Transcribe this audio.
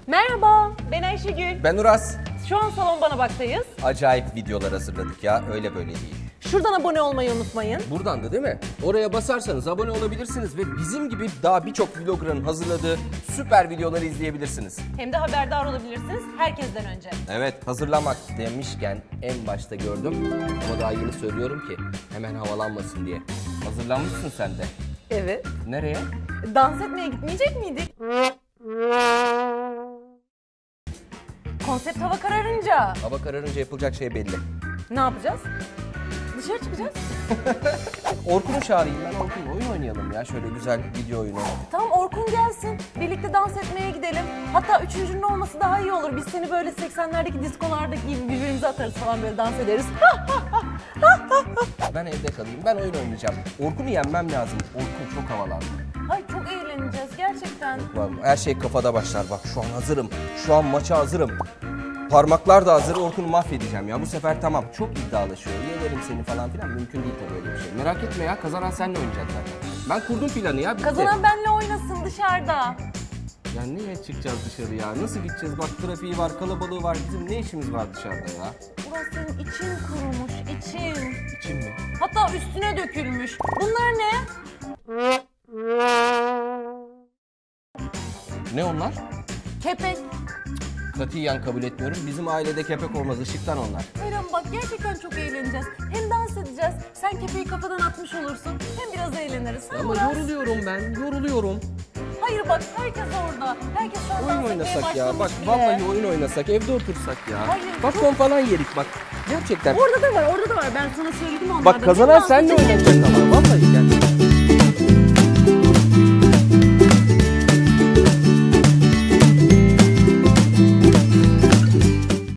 Merhaba, ben Ayşegül. Ben Uras. Şu an Salon Bana Bak'tayız. Acayip videolar hazırladık ya, öyle böyle değil. Şuradan abone olmayı unutmayın. Buradan da değil mi? Oraya basarsanız abone olabilirsiniz ve bizim gibi daha birçok vlogger'ın hazırladığı süper videoları izleyebilirsiniz. Hem de haberdar olabilirsiniz herkesten önce. Evet, hazırlamak demişken en başta gördüm ama daha yeni söylüyorum ki hemen havalanmasın diye. Hazırlanmışsın sen de. Evet. Nereye? Dans etmeye gitmeyecek miydik? Konsept hava kararınca. Hava kararınca yapılacak şey belli. Ne yapacağız? Dışarı çıkacağız. Orkun'u çağırayım ben, Orkun'la oyun oynayalım ya, şöyle güzel video oyunu. Tamam, Orkun gelsin. Birlikte dans etmeye gidelim. Hatta üçüncünün olması daha iyi olur. Biz seni böyle 80'lerdeki diskolardaki gibi birbirimize atarız falan, böyle dans ederiz. Ben evde kalayım, ben oyun oynayacağım. Orkun'u yenmem lazım. Orkun çok havalandı. Ay çok eğleneceğiz gerçekten. Her şey kafada başlar, bak şu an hazırım. Şu an maça hazırım. Parmaklar da hazır, Orkun'u mahvedeceğim ya. Bu sefer tamam, çok iddialaşıyor. Yenerim seni falan filan, mümkün değil tabii öyle bir şey. Merak etme ya, kazanan seninle oynayacak zaten. Ben kurdum planı ya, bitti. Kazanan benle oynasın dışarıda. Ya niye çıkacağız dışarı ya? Nasıl gideceğiz? Bak trafiği var, kalabalığı var. Bizim ne işimiz var dışarıda ya? Burası senin için kurumuş, için. İçin mi? Hatta üstüne dökülmüş. Bunlar ne? Ne onlar? Kepek. Katiyen kabul etmiyorum. Bizim ailede kepek olmaz, ışıktan onlar. Eren bak, gerçekten çok eğleneceğiz. Hem dans edeceğiz, sen kepeği kafadan atmış olursun. Hem biraz eğleniriz. Ha, Ama Murat? yoruluyorum ben, yoruluyorum. Hayır bak, herkes orada. Herkes şu an Oyun dans etmeye oynasak ya, bak başlamış bile. vallahi oyun oynasak, evde otursak ya. Hayır, Popcorn falan yedik bak. Gerçekten. Orada da var, orada da var. Ben sana söyledim onlardan. Bak kazanan Dans senle edeceğiz. oynayacak ama vallahi gel.